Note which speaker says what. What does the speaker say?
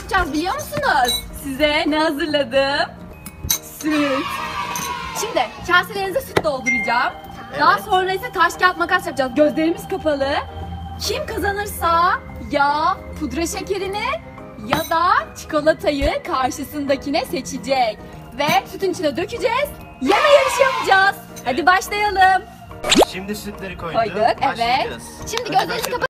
Speaker 1: yapacağız biliyor musunuz? Size ne hazırladım? Süt. Şimdi kaselerinize süt dolduracağım.
Speaker 2: Evet.
Speaker 1: Daha sonra ise taş kağıt makas yapacağız. Gözlerimiz kapalı. Kim kazanırsa ya pudra şekerini ya da çikolatayı karşısındakine seçecek. Ve sütün içine dökeceğiz. Yeme yarışı yapacağız. Hadi başlayalım.
Speaker 2: Şimdi sütleri koyduk.
Speaker 1: Koyduk, evet.
Speaker 2: Başlayacağız.
Speaker 1: Şimdi
Speaker 2: Önce
Speaker 1: gözlerinizi
Speaker 2: başlayalım.
Speaker 1: kapatın.